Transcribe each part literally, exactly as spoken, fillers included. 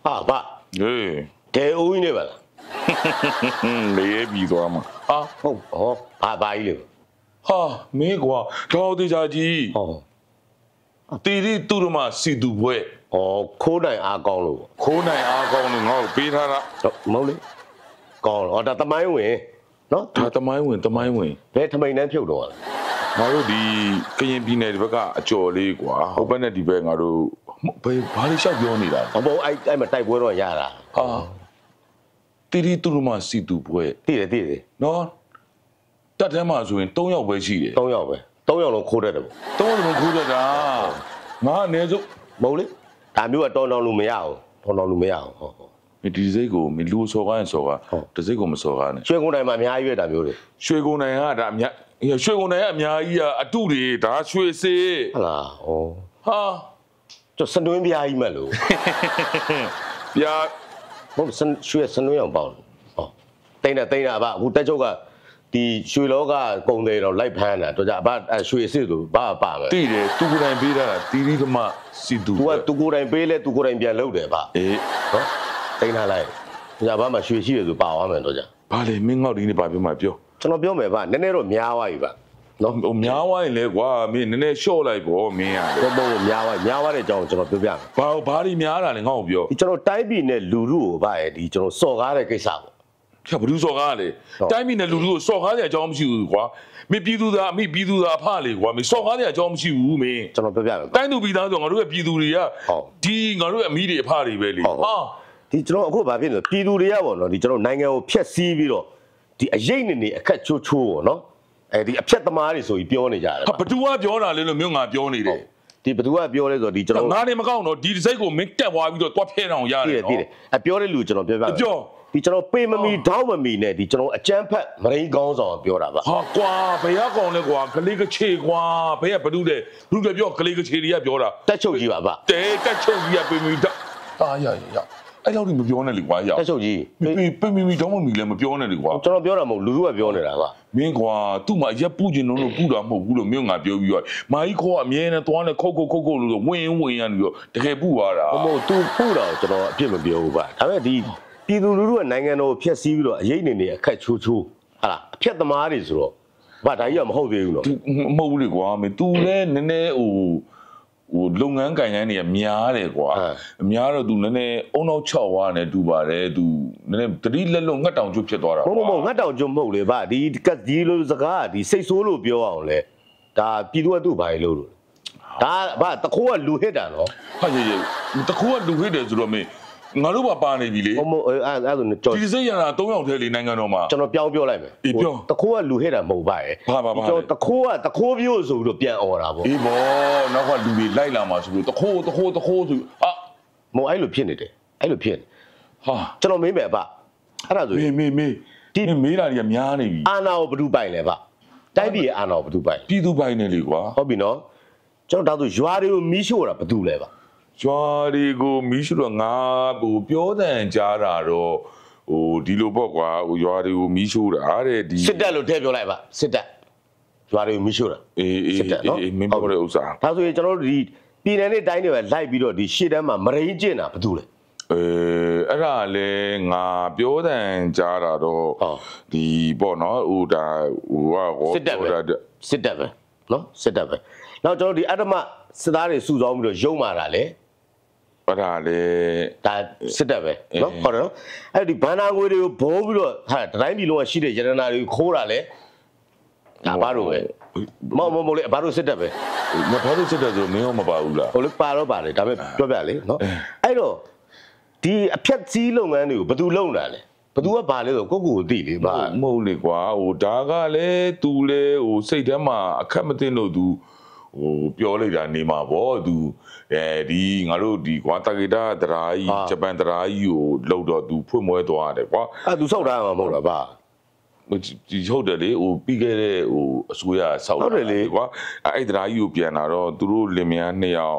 ဟာဗျအေးတဲအိုးကြီးနေပါလားလေးပြီးသွားမှာဟာဟုတ်ဟောဘာဘာကြီးလေဟာမင်းကွာတော်သေးချာကြီးဟောတီရီတူရမစီတူဘွဲဩခိုးနိုင်အားကောင်းလို့ခိုးနိုင်အားကောင်းလို့ငါ့ကိုပေးထားတာမဟုတ်လေကောင်းတော့ဒါတမိုင်းဝင်နော်ဒါတမိုင်းဝင်တမိုင်းဝင်ဘယ်ထမိန်နှမ်းဖြုတ်တော့ငါတို့ဒီကရင်ပြည်နယ်ဒီဘက်ကအကျော်လေးကွာဟိုဘက်နဲ့ဒီဘက်ငါတို့ဘယ်ဘာလေးလျှောက်ပြောနေတာဟောအဲ့အဲ့မှာတိုက်ပွဲတော့ရတာဟာတီရီတူရမစီတူဘွဲတည်တယ်တည်တယ်နော်တက်ထဲမှာဆိုရင်၃ယောက်ပဲရှိတယ်၃ယောက်ပဲ၃ယောက်လုံးခိုးတတ်တယ်ပေါ့၃ယောက်လုံးခိုးတတ်တာငါအနည်းဆုံးမဟုတ်လေဒါမျိုးကတောင်းတောင်းလို့မရဘူးတောင်းတောင်းလို့မရဘူးဟောမဒီစိတ်ကိုမလူစော်ကားရင်စော်ကားတစိတ်ကိုမစော်ကားနဲ့ရွှေကုန်တိုင်းမှာအများကြီးပဲဒါမျိုးတွေရွှေကုန်တိုင်းကဒါအများရွှေကုန်တိုင်းကအများကြီးကအတုတွေဒါရွှေစေးဟုတ်လားဩဟာကျစတွင်းပြားကြီးမှတ်လို့ပြားဟုတ်ရွှေစတွင်းအောင်ပေါင်းဟောတိမ့်တာတိမ့်တာအဘအခုတက်ချုပ်ကဒီရွှေလောကကုံတယ်တော့လိုက်ဖမ်းတာတော့ကြအဘရွှေစစ်လို့ဘာပါမယ်တိတယ်သူကိုယ်တိုင်ပေးတာတီရီဓမ္မစီတူ तू ကသူကိုယ်တိုင်ပေးလဲသူကိုယ်တိုင်ပြန်လုပ်တယ်ဗျအေးနော်တိမ့်ထားလိုက်ကြဘာမှရွှေရှိရဆိုပါသွားမယ်တော့ကြဘာလဲမင်းငေါ့ဒီနေ့ဘာပြောမှပြောကျွန်တော်ပြောမယ်ဗျနည်းနည်းတော့များသွားပြီဗျနော်ဟိုများသွားရင်လေကွာမင်းနည်းနည်းလျှော့လိုက်ပေါ့မင်းရတယ်ဘောဘောများသွားများသွားတဲ့အကြောင်းကျွန်တော်ပြောပြမယ်ဘာဘာတွေများတာလဲငါ့ကိုပြောဒီကျွန်တော်တိုင်းပြည်နဲ့လူလူကိုဗျရဲ့ဒီကျွန်တော်စော်ကားတဲ့ကိစ္စပေါ့ဖြတ်ဘလူးစော်ကားလေတိုင်းပြည်နဲ့လူလူကိုစော်ကားတဲ့အကြောင်းမရှိဘူးကွာမင်းပြည်သူသားအမိပြည်သူသားအဖလေကွာမင်းစော်ကားတဲ့အကြောင်းမရှိဘူးမင်းကျွန်တော်ပြောပြမယ်တိုင်းသူပြည်သားဆိုငါတို့ရဲ့ပြည်သူတွေကဒီငါတို့ရဲ့အမိတွေအဖတွေပဲလေဟာဒီကျွန်တော်အခုဘာဖြစ်လဲပြည်သူတွေကပေါ့နော်ဒီကျွန်တော်နိုင်ငံကိုဖျက်ဆီးပြီးတော့ဒီအရေးနေနေအခက်ချိုးချိုးပေါ့နော်အဲဒီအဖြတ်သမားတွေဆိုပြီးပြောနေကြတယ်ဟာဘသူကပြောတာလဲလို့မျိုးငါပြောနေတယ်ဒီဘသူကပြောလဲဆိုတော့ဒီကျွန်တော်ငါနေမကောက်တော့ဒီစိတ်ကိုမင်းတက်သွားပြီးတော့တွားဖဲအောင်ရတယ်နော်အပြောတဲ့လူကျွန်တော်ပြောပြပြောဒီကျွန်တော်ပေမမီတောင်းမမီနဲ့ဒီကျွန်တော်အကျန်းဖက်မရင်းကောင်းဆောင်ပြောတာပါဟာကွာဘယ်ရောက်ကောင်လဲကွာကလေးကချေကွာဘယ်ကဘလူးလဲဘလူးကပြောကလေးကချေတွေကပြောတာတက်ချုပ်ကြီးပါဗျတဲတက်ချုပ်ကြီးကပေမီတာအာရရအဲ့လောက်ဒီမပြောနဲ့လေကွာရတက်ချုပ်ကြီးပေပေမီတောင်းမမီလည်းမပြောနဲ့လေကွာကျွန်တော်ပြောတာမဟုတ်လူလူကပြောနေတာပါမင်းကွာသူ့မှာရက်ပူကျင်လို့ပူတာမဟုတ်ဘူးလို့မြို့ငါပြောပြီးတော့မာကြီးခေါ်အမြဲတမ်းသွားနေခုတ်ခုတ်ခုတ်ခုတ်လို့ဝင်းဝင်းရနေပြီးတော့တကယ်ပူသွားတာမဟုတ် तू ပူတာကျွန်တော်အပြစ်မပြောဘူးဗျဒါပေမဲ့ဒီပြည်သူလူထုကနိုင်ငံတော်ကိုဖျက်ဆီးပြီးတော့အရေးနေနေအခက်ချိုးချိုးဟာလားအဖြတ်သမားတွေဆိုတော့ဘာဒါကြီးကမဟုတ်သေးဘူးနော်မဟုတ်ဘူးလေကွာမင်း तू လည်းနည်းနည်းဟိုဟိုလုပ်ငန်းကိုင်တိုင်းတွေကများတယ်ကွာအများတော့ तू နည်းနည်းအုံနောက်၆ဝါနဲ့တူပါတယ် तू နည်းနည်းတတိလက်လုံးငတ်တောင်ကျွတ်ဖြစ်သွားတာမဟုတ်မဟုတ်ငတ်တောင်ကျွတ်မဟုတ်လေဗျဒီကတ်ဒီလိုစကားဒီစိတ်ဆိုးလို့ပြောအောင်လေဒါပြည်သူကသူ့ဘာလို့လို့ဒါဗျတခိုးကလူဟစ်တာနော်ဟာရေရေတခိုးကလူဟစ်တယ်ဆိုတော့မင်းငါတို့ပါပါနေပြီလေဟုတ်မဟုတ်အဲ့အဲ့ဆိုကြော်ဒီစိတ်ရတာ၃ယောက်ထဲလေနိုင်ငံတော်မှာကျွန်တော်ပြောင်းပြောလိုက်မယ်အေးပြောတခိုးကလူဟစ်တာမဟုတ်ပါရဲ့ဘာဘာဘာကျွန်တော်တခိုးကတခိုးပြို့ဆိုပြီးတော့ပြန်អော်တာပေါ့အေးဘောနောက်ကလူတွေလိုက်လာမှာဆိုလို့တခိုးတခိုးတခိုးဆိုအာမဟုတ်အဲ့လိုဖြစ်နေတယ်အဲ့လိုဖြစ်နေဟာကျွန်တော်မေးမယ်ဗျအဲ့ဒါဆိုမေးမေးမေးဒီမေးတာတွေကများနေပြီအာနာကိုဘယ်သူပိုင်လဲဗျတိုင်းပြည်အာနာကိုဘယ်သူပိုင်ပြည်သူပိုင်နေလေကွာဟုတ်ပြီနော်ကျွန်တော်ဒါဆိုရွာတွေကိုမီးရှို့တာဘယ်သူလဲဗျကျွာဒီကိုမီးရှို့တော့ငါဟိုပြောတဲ့ကြားတာတော့ဟိုဒီလိုပေါ့ကွာဟိုရွာတွေကိုမီးရှို့တာတဲ့ဒီစစ်တပ်လို့ထည့်ပြောလိုက်ပါစစ်တပ်ရွာတွေကိုမီးရှို့တာအေးအေးအေးမင်းပြောတဲ့ဥစ္စာဒါဆိုရင်ကျွန်တော်တို့ဒီပြည်နယ်နဲ့တိုင်းတွေပဲလိုက်ပြီးတော့ဒီရှေ့တန်းမှာမရိန်းကျင့်တာဘာလို့လဲအဲအဲ့ဒါလဲငါပြောတဲ့ကြားတာတော့ဒီပေါ့နော်ဟိုဒါဟိုကစစ်တပ်ပဲစစ်တပ်ပဲနော်စစ်တပ်ပဲနောက်ကျွန်တော်ဒီအတ္တမစစ်သားတွေစုဆောင်းပြီးတော့ရုံမာတာလေအဲ့ဒါလေဒါစစ်တပ်ပဲနော်ဟုတ်တယ်နော်အဲ့ဒီဘန္နာငွေတွေကိုဘိုးပြီးတော့ဟာတိုင်းပြည်လုံးကရှိတဲ့ရတနာတွေကိုခိုးတာလေဒါဘာလို့ပဲမမမလေဘာလို့စစ်တပ်ပဲမဘာလို့စစ်တပ်ဆိုမင်းရောမပါဘူးလားဟိုလေပါတော့ပါလေဒါပေမဲ့ပြောပြလေနော်အဲ့တော့ဒီအဖြတ်စည်းလုပ်ငန်းတွေကိုဘယ်သူလုပ်တာလဲဘယ်သူကဘာလဲဆိုကိုကိုကိုသိလေပါမဟုတ်လေကွာဟိုဒါကလည်း तू လဲဟိုစိတ်ထဲမှာအခက်မသိလို့ तूဟိုပြောလိုက်တာနေမှာပေါ့သူအဲဒီငါတို့ဒီကွာတာဂီတာတရာကြီးဂျပန်တရာကြီးကိုလှုပ်တော့သူဖွင့်မွဲသွားတယ်ကွာအဲသူစောက်ထားမှာမဟုတ်လားဗျဒီဟုတ်တယ်လေဟိုပြီးခဲ့တဲ့ဟိုအစိုးရဆောက်တယ်လေကွာအဲ့တရာကြီးကိုပြန်လာတော့သူတို့လင်မယားနှစ်ယောက်ဟ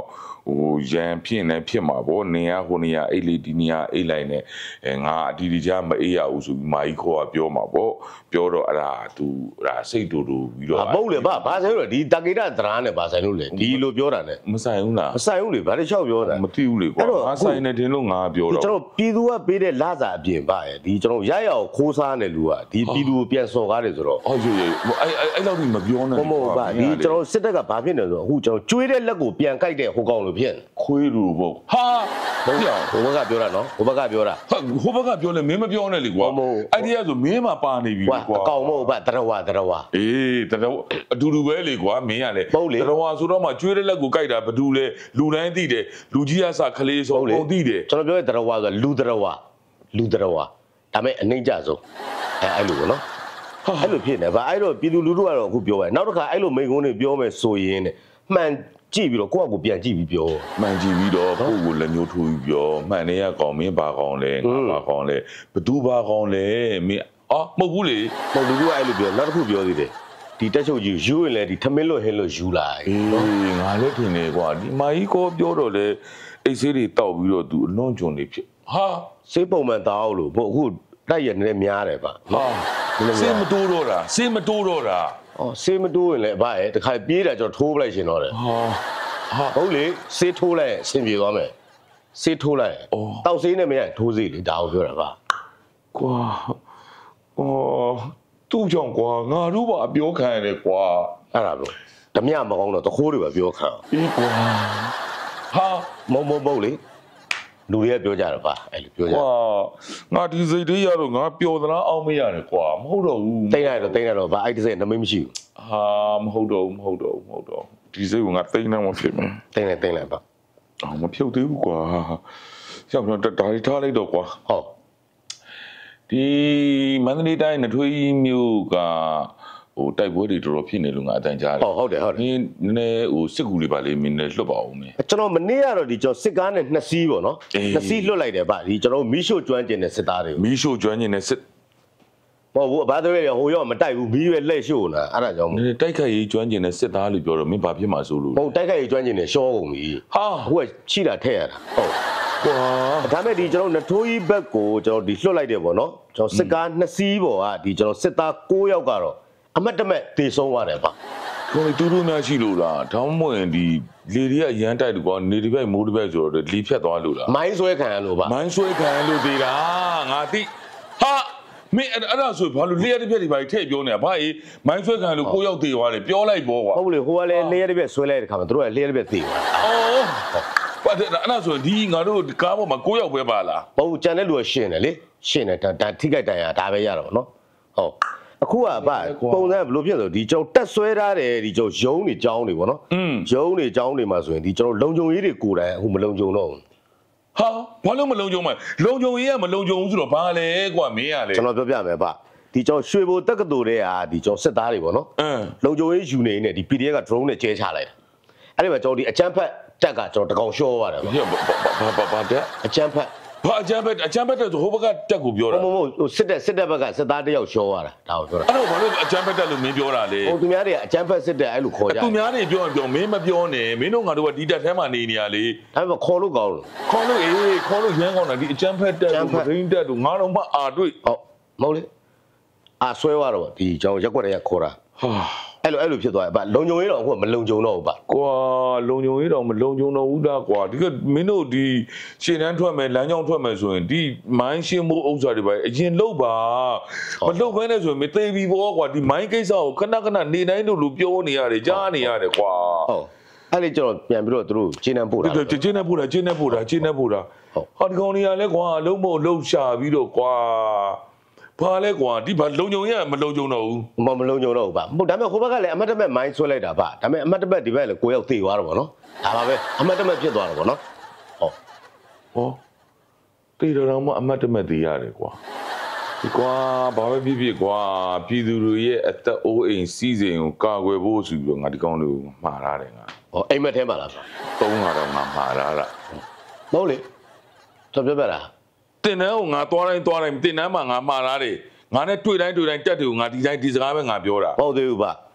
ဟိုရန်ဖြစ်နေဖြစ်မှာပေါ့နေရဟိုနေရအိတ်လေးဒီနေရအိတ်လိုက်နေအဲငါအတီတီချမအေးရဘူးဆိုပြီးမာကြီးခေါ်ကပြောမှာပေါ့ပြောတော့အဲ့ဒါ तू အဲ့ဒါစိတ်တူတူပြီးတော့ပုတ်လေဗျဘာဆိုင်လို့ဒီတကိတသရာနဲ့ဘာဆိုင်လို့လဲဒီလိုပြောတာနဲ့မဆိုင်ဘူးလားမဆိုင်ဘူးလေဘာလို့လျှောက်ပြောတာမသိဘူးလေကွာငါဆိုင်နေတင်လို့ငါပြောတော့ကျွန်တော်ပြည်သူကပေးတဲ့လစာအပြင်ဗျရဲ့ဒီကျွန်တော်ရရအောင်ခိုးစားနေလူကဒီပြည်သူကိုပြန်စော်ကားတယ်ဆိုတော့ဟုတ်ရေအဲ့အဲ့လောက်ကြီးမပြောနဲ့မဟုတ်ပါဒီကျွန်တော်စစ်တပ်ကဘာဖြစ်နေလဲဆိုတော့အခုကျွန်တော်ကျွေးတဲ့လက်ကိုပြန်ကြိုက်တဲ့ဟိုကောင်လိုဖြစ်နေခွေးလူပေါ့ဟာဟုတ်ရဟိုဘက်ကပြောတာနော်ဟိုဘက်ကပြောတာဟိုဘက်ကပြောလဲမင်းမပြောနဲ့လေကွာအဲ့ဒီကဆိုမင်းမှာပါနေပြီကွာကွာအကောင်မဟုတ်ဗျတရဝတရဝအေးတတော်အတူတူပဲလေကွာမင်းကလေတတော်ဆိုတော့မှကျွေးတဲ့လက်ကိုကြိုက်တာဘသူလဲလူတိုင်းသိတယ်လူကြီးကစခလေးဆိုပုံသိတယ်ကျွန်တော်ပြောတဲ့တရဝဆိုတာလူတရဝလူတရဝဒါမဲ့အနှိမ့်ကြဆုံးအဲအဲ့လိုပေါ့နော်အဲ့လိုဖြစ်နေဗျအဲ့တော့ပြည်သူလူထုကတော့အခုပြောပဲနောက်တစ်ခါအဲ့လိုမိန်ကုန်းတွေပြောမယ်ဆိုရင်တဲ့မှန်ကြည့်ပြီးတော့ကိုယ့်အကူပြန်ကြည့်ပြီးပြောမှန်ကြည့်ပြီးတော့ကိုယ့်ကိုလက်ညှိုးထိုးပြီးပြောမှန်နေရကောင်မင်းဘာကောင်လဲငါဘာကောင်လဲဘသူဘာကောင်လဲမင်းအော်မဟုတ်ဘူးလေမဟုတ်လူထုကအဲ့လိုပြောနောက်တစ်ခုပြောသေးတယ်ဒီတက်ချုပ်ကြီးယူရင်လည်းဒီထမင်းလွတ်ဟင်းလွတ်ယူလိုက်အေးငါလည်းထင်တယ်ကွာဒီမာကြီးကိုပြောတော့လေအိတ်ဆေးတွေတောက်ပြီးတော့သူအလွန်ကြုံနေဖြစ်ဟာစေးပုံမှန်တောက်လို့ဘို့အခုတိုက်ရနေများတယ်ဗျဟာစေးမတိုးတော့တာစေးမတိုးတော့တာအော်စေးမတိုးရင်လည်းဗျရဲ့တခါပြေးတာကျွန်တော်ထိုးပလိုက်ရှင်တော့တယ်ဟာဟာဟုတ်လေစေးထိုးလိုက်အဆင်ပြေသွားမယ်စေးထိုးလိုက်တောက်စေးနဲ့မရထိုးစေးလေဒါကိုပြောတာဗျကွာအော်သူ့ကြောင့်ကွာငါတို့ပါအပြောခံရတယ်ကွာအဲ့ဒါလို့ဓမြမကောင်းတော့တခိုးတွေပဲပြောခံအေးကွာဟာမုံမုံမုံလေလူတွေကပြောကြတော့ဗျအဲ့လိုပြောကြကွာငါဒီစိတ်လေးရတော့ငါပျော်သလားအောင်းမရတယ်ကွာမဟုတ်တော့ဘူးတိတ်လိုက်တော့တိတ်လိုက်တော့ဗျအဲ့ဒီစိတ်နမိတ်မရှိဘူးဟာမဟုတ်တော့ဘူးမဟုတ်တော့ဘူးမဟုတ်တော့ဒီစိတ်ကငါတိတ်နေမှဖြစ်မယ်တိတ်လိုက်တိတ်လိုက်ဗျအော်မဖြုတ်သေးဘူးကွာရောက်တော့ဒါရီထားလိုက်တော့ကွာဟုတ်ဒီမန္တလေးတိုင်းနထွေးမြို့ကဟိုတိုက်ပွဲတွေတော်တော်ဖြစ်နေလို့ငါအတန်ကြားတယ်ဟုတ်ဟုတ်တယ်ဟုတ်တယ်နည်းနည်းဟိုစစ်ကူလေးပါလေးမင်းလည်းလွတ်ပါအောင်မင်းကျွန်တော်မနေ့ကတော့ဒီကျွန်တော်စစ်ကားနဲ့နှစ်စီးပေါ့နော်နှစ်စီးလွတ်လိုက်တယ်ဗျဒီကျွန်တော်မီးရှို့ကျွမ်းကျင်တဲ့စစ်သားတွေမီးရှို့ကျွမ်းကျင်တဲ့စစ်မဟုတ်ဘူးဘာတွေလဲဟိုရောမတိုက်ဘူးမီးရွယ်လက်ရှို့နေတာအဲ့ဒါကြောင့်တိုက်ခိုက်ရေးကျွမ်းကျင်တဲ့စစ်သားလို့ပြောတော့မင်းဘာဖြစ်မှာဆိုလို့မဟုတ်တိုက်ခိုက်ရေးကျွမ်းကျင်တဲ့ရှောကုန်ပြီဟာအခုကချိတာထည့်ရတာဟုတ်ကွာဒါမဲ့ဒီကျွန်တော်နထိုးကြီးဘက်ကိုကျွန်တော်ဒီလွတ်လိုက်တယ်ပေါ့နော်ကျွန်တော်စစ်ကားနှစ်စီးပေါ်ကဒီကျွန်တော်စစ်သား၉ယောက်ကတော့အမတ်တမဲ့တေဆုံးသွားတယ်ဗျကိုယ်တူတူများရှိလို့လားထောင်းမွင်ဒီလေတွေကအရန်တိုက်တယ်ကွာနေဒီဘက်မိုးဒီဘက်ဆိုတော့လီဖြတ်သွားလို့လားမိုင်းဆွဲခံရလို့ဗျမိုင်းဆွဲခံလို့သေးတာငါသိဟာမင်းအဲ့ဒါဆိုဘာလို့လျှက်တစ်ပြက်တွေပါထည့်ပြောနေတာဘာအေးမိုင်းဆွဲခံလို့ကိုရောက်သေးသွားတယ်ပြောလိုက်ပေါ့ကွာဟုတ်လေဟိုကလည်းလျှက်တစ်ပြက်ဆွဲလိုက်တဲ့ခါမှာတို့ကလျှက်တစ်ပြက်သေသွားအော်ဘာတဲ့အဲ့ဒါဆိုဒီငါတို့ကားပေါ်မှာကိုရောက်ပဲပါလားဘုံကြံတဲ့လူကရှင်းတယ်လေရှင်းတယ်ဒါဒါထိခိုက်တန်ရဒါပဲရတော့ဗောနော်ဟုတ်အခုကဗျပုံစံဘယ်လိုဖြစ်လဲဆိုဒီကျွန်တော်တက်ဆွဲထားတယ်ဒီကျွန်တော်ရုံးနေကြောင်းနေဗောနော်อืมရုံးနေကြောင်းနေမှာဆိုရင်ဒီကျွန်တော်လုံခြုံရေးတွေကိုယ်တိုင်အခုမလုံခြုံတော့ဘူးဟာဘာလို့မလုံခြုံမှာလုံခြုံရေးကမလုံခြုံဘူးဆိုတော့ဘာလဲကွာမင်းရလေကျွန်တော်ပြောပြမယ်ဗျဒီကျွန်တော်ရွှေဘိုတက္ကသိုလ်တွေကဒီကျွန်တော်စစ်သားတွေဗောနော်အင်းလုံခြုံရေးယူနေနေဒီ P D F က drone နဲ့ကျဲချလိုက်တာအဲ့ဒီမှာကျွန်တော်ဒီအချမ်းဖက်တက်ကကျွန်တော်တကောင်ရှော့ရတယ်ဗျဘာဘာဘာတဲ့အချမ်းဖက်ဘာအချမ်းဘက်အချမ်းဘက်တဲ့ဆိုဟိုဘက်ကတက်ကိုပြောတာမဟုတ်မဟုတ်ဟိုစစ်တက်စစ်တက်ဘက်ကစစ်သားတယောက်ရှော့ရတာဒါကိုပြောတာအဲ့တော့ဘာလို့အချမ်းဘက်တက်လို့မင်းပြောတာလေဟိုသူများတွေကအချမ်းဖက်စစ်တက်အဲ့လိုခေါ်ကြတယ်သူများတွေပြောရင်ပြောမင်းမပြောနဲ့မင်းတို့ငါတို့ကဒီတက်ထဲမှာနေနေရလေဒါပေမဲ့ခေါ်လို့ကောင်းလို့ခေါ်လို့အေးခေါ်လို့ရမ်းကောင်းတာဒီအချမ်းဘက်တက်လို့ရင်းတက်လို့ငါတို့မှအာတွေ့ဟုတ်မဟုတ်လေအာဆွဲသွားတော့ဒီကျွန်တော်ရက်ွက်တွေကခေါ်တာဟာအဲ့လိုအဲ့လိုဖြစ်သွားတယ်ဗျလုံခြုံရေးတော့အခုကမလုံခြုံတော့ဘူးဗျကွာလုံခြုံရေးတော့မလုံခြုံတော့ဘူးလားကွာဒီကမင်းတို့ဒီရှင်းတန်းထွက်မယ်လမ်းကြောင်းထွက်မယ်ဆိုရင်ဒီမိုင်းရှင်းမှုဥစ္စာတွေပဲအရင်လုတ်ပါမလုတ်ခဲနဲ့ဆိုရင်မသေးပြီဘောကွာဒီမိုင်းကိစ္စကိုခဏခဏနေတိုင်းတို့လူပြောနေရတယ်ကြားနေရတယ်ကွာဟုတ်အဲ့လေကျွန်တော်ပြန်ပြီးတော့သူတို့ခြေနှံပို့တာဒီကျင်းနေပို့တာကျင်းနေပို့တာကျင်းနေပို့တာဟာဒီကောင်တွေကလည်းကွာလုံးမို့လှုပ်ရှာပြီးတော့ကွာဘာလဲကွာဒီဘာလုံုံရမလုံုံတော့ဘူးမမလုံခြုံတော့ဘူးဗျဟုတ်ဒါပေမဲ့ဟိုဘက်ကလည်းအမတ်တမဲ့မိုင်းဆွဲလိုက်တာဗျဒါပေမဲ့အမတ်တမဲ့ဒီဘက်လည်းကိုရောက်သေသွားတော့ဗောနော်ဒါပါပဲအမတ်တမဲ့ဖြစ်သွားတော့ဗောနော်ဟုတ်ဟောတေတော်တော်မှအမတ်တမဲ့သေးရတယ်ကွာဒီကွာဘာပဲဖြစ်ဖြစ်ကွာပြည်သူတွေရဲ့အသက်အိုးအိမ်စီးစိမ်ကိုကာကွယ်ဖို့ဆိုပြီးတော့ငါဒီကောင်တွေကိုမှားရတယ်ငါဟောအိမ်မက်ထဲမှာလားဗျသုံးကတော့ငါမှားရတာမဟုတ်လေကျွန်တော်ပြောပြတာတင်တန်းကိုငါသွားတိုင်းသွားတိုင်းတင်တန်းမှာငါမှားရတယ်ငါနဲ့တွေ့တိုင်းတွေ့တိုင်းတက်တွေကိုငါဒီတိုင်းဒီစကားပဲငါပြောတာဟုတ်သေးဘူးဗျ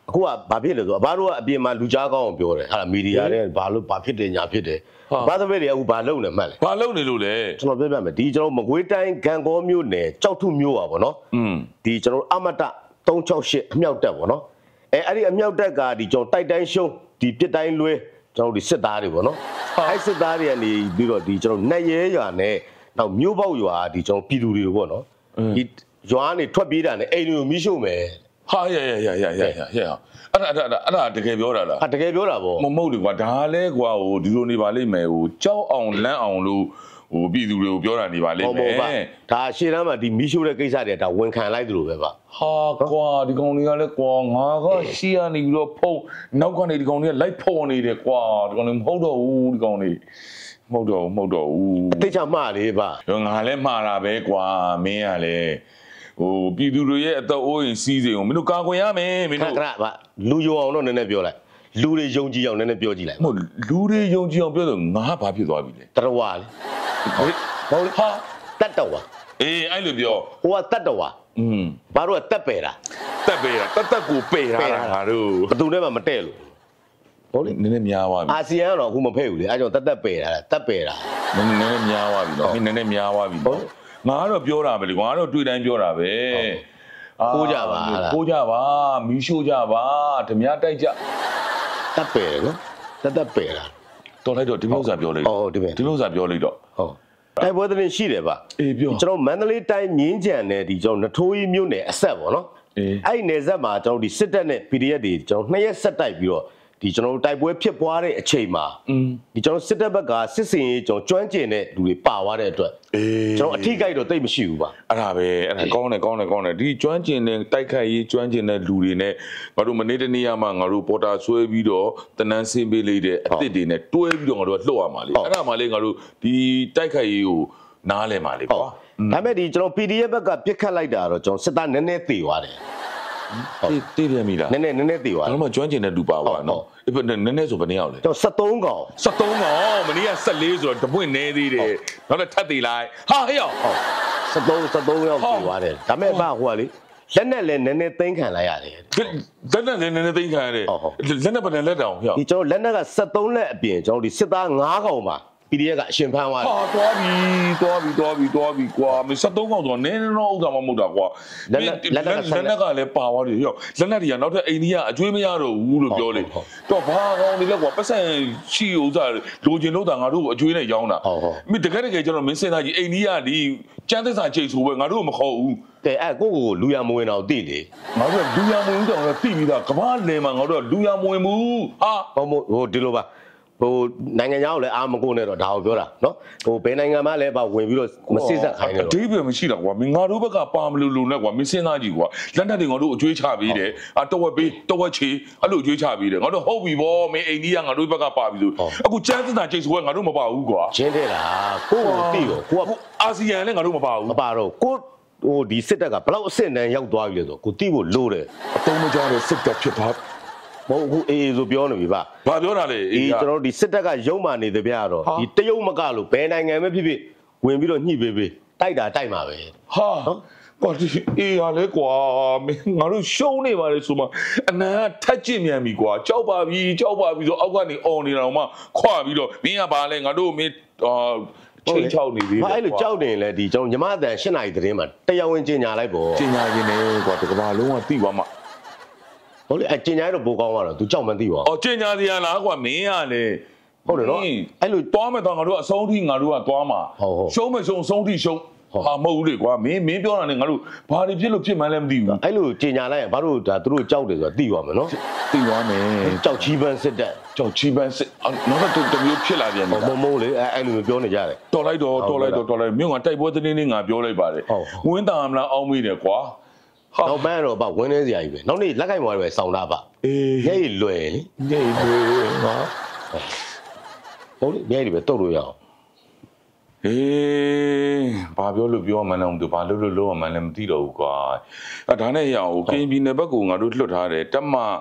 အခုကဘာဖြစ်လဲဆိုအဘတို့ကအပြင်မှာလူကြားကောင်းအောင်ပြောတယ်ဟာမီဒီယာတွေဘာလို့ဘာဖြစ်တယ်ညာဖြစ်တယ်ဘာသဘက်တွေအခုဘာလုပ်နေမှတ်လဲဘာလုပ်နေလို့လဲကျွန်တော်ပြောပြမယ်ဒီကျွန်တော်မကွေးတိုင်းဂံကောမြို့နယ်ကြောက်ထုမြို့ပါဗောနော်อืมဒီကျွန်တော်အမတ၃၆၈အမြောက်တက်ဗောနော်အဲအဲ့ဒီအမြောက်တက်ကဒီကျွန်တော်တိုက်တိုင်းရှုံးဒီပြစ်တိုင်းလွဲကျွန်တော်ဒီစစ်သားတွေဗောနော်အဲ့စစ်သားတွေကနေပြီးတော့ဒီကျွန်တော်နတ်ရဲရွာနဲ့နောက်မြို့ပေါက်ရွာဒီကျွန်တော်ပြည်သူတွေဗောနော်ဒီရွာကနေထွက်ပြေးတာနဲ့အိမ်တွေကိုမိရှို့မယ်ဟာရရရရရရရအဲ့ဒါအဲ့ဒါအဲ့ဒါတကယ်ပြောတာလားဟာတကယ်ပြောတာဗောမမဟုတ်လေကွာဒါလည်းကွာဟိုဒီလိုနေပါလိမ့်မယ်ဟိုကြောက်အောင်လန့်အောင်လို့ဟိုပြည်သူတွေကိုပြောတာနေပါလိမ့်မယ်ဒါရှေ့တန်းမှာဒီမိရှို့တဲ့ကိစ္စတွေဒါဝန်ခံလိုက်သလိုပဲပါဟာကွာဒီကောင်တွေကလည်းကွာငါကရှေ့ကနေပြီးတော့ဖုံးနောက်ကနေဒီကောင်တွေကလိုက်ဖော်နေတယ်ကွာဒီကောင်တွေမဟုတ်တော့ဘူးဒီကောင်တွေမဟုတ်တော့မဟုတ်တော့ဘူးအသိချမှားလေးပါငါလည်းမှားတာပဲကွာမင်းကလည်းဟိုပြည်သူတွေရဲ့အသက်အိုးအိမ်စီးစိမ်ကိုမင်းတို့ကာကွယ်ရမယ်မင်းတို့ခဏခဏလူယုံအောင်တော့နည်းနည်းပြောလိုက်လူတွေယုံကြည်အောင်နည်းနည်းပြောကြည့်လိုက်မဟုတ်လူတွေယုံကြည်အောင်ပြောတော့ငါဘာဖြစ်သွားပြီလဲတရဝါလေဟုတ်ဟာတတ်တော်ဝါအေးအဲ့လိုပြောဟိုကတတ်တော်ဝါอืมဘာလို့တက်ပယ်တာတက်ပယ်တာတက်တက်ကိုပယ်ထားတာငါတို့ဘယ်သူနဲ့မှမတဲ့လို့ဟုတ်လေနည်းနည်းများသွားပြီအာဆီယံကတော့အခုမဖဲ့ဘူးလေအဲကြောင့်တက်တက်ပယ်တာတက်ပယ်တာနည်းနည်းများသွားပြီနော်နည်းနည်းများသွားပြီနော်ငါကတော့ပြောတာပဲလေငါကတော့တွေ့တိုင်းပြောတာပဲကိုကြပါကိုကြပါမီးရှို့ကြပါဓမြတိုက်ကြတက်ပယ်တယ်နော်တက်တက်ပယ်တာတော်လိုက်တော့ဒီမျိုးစာပြောလိုက်ဟုတ်ဒီပဲဒီမျိုးစာပြောလိုက်တော့ဟုတ်တိုက်ပွဲသတင်းရှိတယ်ဗျအေးပြောကျွန်တော်မန္တလေးတိုင်းမြင်းကြံနဲ့ဒီကျွန်တော်နထိုးကြီးမြို့နယ်အဆက်ပေါ့နော်အဲ့ဒီနယ်ဆက်မှာကျွန်တော်ဒီစစ်တပ်နဲ့ ပီ ဒီ အက်ဖ် တွေကျွန်တော်နှစ်ရက်ဆက်တိုက်ပြီးတော့ဒီကျွန်တော်တို့တိုက်ပွဲဖြစ်ပွားတဲ့အချိန်မှာဒီကျွန်တော်စစ်တပ်ဘက်ကစစ်စင်ရေးကျွန်တော်ကျွမ်းကျင်တဲ့လူတွေပါသွားတဲ့အတွက်ကျွန်တော်အထိကိတော့တိတ်မရှိဘူးပါအဲ့ဒါပဲအဲ့ဒါကောင်းတယ်ကောင်းတယ်ကောင်းတယ်ဒီကျွမ်းကျင်တဲ့တိုက်ခိုက်ရေးကျွမ်းကျင်တဲ့လူတွေနဲ့ငါတို့မနေ့တနေ့ကမှငါတို့ပေါ်တာဆွဲပြီးတော့တနန်းစင်းပေးလိုက်တဲ့အစ်စ်တွေနဲ့တွဲပြီးတော့ငါတို့ကလှုပ်ရမှာလေအဲ့ဒါမှလေငါတို့ဒီတိုက်ခိုက်ရေးကိုနားလဲမှာလေကွာဒါပေမဲ့ဒီကျွန်တော် ပီ ဒီ အက်ဖ် ဘက်ကပြစ်ခတ်လိုက်တာတော့ကျွန်တော်စစ်သားနည်းနည်းသေသွားတယ်ဟုတ်တေးပြန်ပြီလားနည်းနည်းနည်းနည်းသေသွားတယ်ဒါမှကျွမ်းကျင်တဲ့လူပါပါနော်အဲ့နည်းနည်းဆိုဘယ်နှစ်ယောက်လဲကျွန်တော်၁၃ကောင်၁၃ကောင်မနေ့က၁၄ဆိုတော့တပွင့်နေသေးတယ်နောက်တော့ထပ်သေးလိုက်ဟာဟဲ့ရောက်ဟုတ်၁၃ ၁၃ယောက်သေသွားတယ်ဒါပေမဲ့ဘာဟိုကလေလက်နဲ့လည်းနည်းနည်းသိမ်းခံလိုက်ရတယ်လက်နဲ့လည်းနည်းနည်းသိမ်းခံရတယ်လက်နဲ့ပတ်လက်တောင်ဟဲ့ဒီကျွန်တော်လက်နဲ့က၁၃လက်အပြင်ကျွန်တော်ဒီစစ်သား၅ကောင်ပါပီ ဒီ အက်ဖ် ကအရှင်ဖမ်းသွားတယ်ဟာသွားပြီသွားပြီသွားပြီသွားပြီကွာမ၁၃ကောင်ဆိုတော့နည်းနည်းတော့ဥစ္စာမမဟုတ်တာကွာလက်နဲ့လက်နဲ့ကလည်းပါသွားတယ်ဟေ့လက်နဲ့တွေကနောက်ထပ်အိန္ဒိယအကျွေးမရတော့ဘူးလို့ပြောလေတော့ဘာကောင်တွေလဲကွာပတ်စံရှိဥစ္စာလိုချင်လို့တာငါတို့အကျွေးနဲ့ရောင်းတာမင်းတကယ်တကယ်ကျွန်တော်မင်းစင်သားကြီးအိန္ဒိယဒီကျန်းသစ္စာချိတ်ဆိုပဲငါတို့မခေါ်ဘူးကဲအဲ့ကိုကိုလူရမဝင်တော့တိလေငါတို့လူရမဝင်တော့တိပြီးသားကမ္ဘာလယ်မှာငါတို့လူရမဝင်ဘူးဟာဟိုဟိုဒီလိုပါဟိုနိုင်ငံခြားကိုလည်းအာမကိုနဲ့တော့ဒါကိုပြောတာနော်ဟိုဘယ်နိုင်ငံမှလည်းပါဝင်ပြီးတော့မစစ်ဆက်ခိုင်းနေတော့အသေးပဲမရှိတော့ကွာမင်းငါတို့ဘက်ကပါမလို့လို့နဲ့ကွာမင်းစင်းသားကြီးကွာလက်နက်တွေငါတို့အကျွေးချပေးတယ်အတဝက်ပေးတဝက်ချေအဲ့လိုအကျွေးချပေးတယ်ငါတို့ဟုတ်ပြီဗောမင်းအိန္ဒိယငါတို့ဘက်ကပါပြီဆိုအခုကျန်းသနာချိတ်ဆိုကငါတို့မပါဘူးကွာရှင်းတယ်လားကိုကိုတိရောကိုကအာဆီယံလည်းငါတို့မပါဘူးမပါတော့ကိုဟိုဒီစစ်တပ်ကဘလောက်အဆင့်တန်းရောက်သွားပြီလဲဆိုကိုတိဖို့လိုတယ်အတုံးမကြတဲ့စစ်တပ်ဖြစ်သွားမဟုတ်ဘူးအေးဆိုပြောနေပြီဗျဘာပြောတာလဲအေးကျွန်တော်တို့ဒီစစ်တပ်ကရုံမာနေတဲ့ဗျာတော့ဒီတရုတ်မကလို့ဘယ်နိုင်ငံပဲဖြစ်ဖြစ်ဝင်ပြီးတော့ညှိပေးပေးတိုက်တာတိုက်မှာပဲဟာကွာဒီအေးရလဲကွာမင်းငါတို့ရှုံးနေပါလေဆိုမှအနံကထက်ကျင်မြန်ပြီကွာကြောက်ပါပြီကြောက်ပါပြီဆိုအောက်ကနေအော်နေတာတော့မှခွာပြီးတော့မင်းကဘာလဲငါတို့မင်းအာချိန်ချောက်နေသေးတယ်ဘာအဲ့လိုကြောက်နေလဲဒီကျွန်တော်ညီမအတန်၈နာရီသတင်းမှာတရားဝင်ကြီးညာလိုက်ပေါ့ကြီးညာခြင်းနဲ့ကွာဒီကဘာလုံးကတိသွားမှဟုတ်လေအကျင်ညာရတော့ပိုကောင်းသွားတော့ तू ကြောက်မသိပါဘူး။အော်ကျင်ညာစီရလားကွာမင်းကလေဟုတ်တယ်နော်အဲ့လိုတွားမယ်တော့ငါတို့အဆုံးထိငါတို့ကတွားမှာရှုံးမယ်ရှုံးအဆုံးထိရှုံးဟာမဟုတ်ဘူးလေကွာမင်းမင်းပြောတာနဲ့ငါတို့ဘာတွေဖြစ်လို့ဖြစ်မှန်းလည်းမသိဘူးအဲ့လိုကျင်ညာလိုက်ရင်ဘာလို့ဒါသူတို့ကြောက်တယ်ဆိုတာသိသွားမယ်နော်သိသွားမယ်ကြောက်ချီးပန်းစစ်တက်ကြောက်ချီးပန်းစစ်နောက်တော့တမျိုးဖြစ်လာပြန်ပြီမမုံလေအဲ့လိုမျိုးပြောနေကြတယ်တော်လိုက်တော့တော်လိုက်တော့တော်လိုက်မြို့ကတိုက်ပွဲသတင်းလေးငါပြောလိုက်ပါတယ်ဝင်းတာမလားအောင်းမိတယ်ကွာနောက်ပန်းတော့ဗဝင်းနေစရာကြီးပဲနောက်နေ့လက်ကိုက်မော်တွေပဲစောင်းတာပါအေးညိလွယ်ညိလွယ်ငါဟုတ်လေညိတွေပဲတုတ်လို့ရအောင်အေးဘာပြောလို့ပြောမှန်းတော့သူဘာလို့လို့လို့မှန်းလည်းမသိတော့ဘူးကွာအဲဒါနဲ့ရအောင်ကင်းပြည်နယ်ဘက်ကငါတို့လွတ်ထားတယ်တက်မ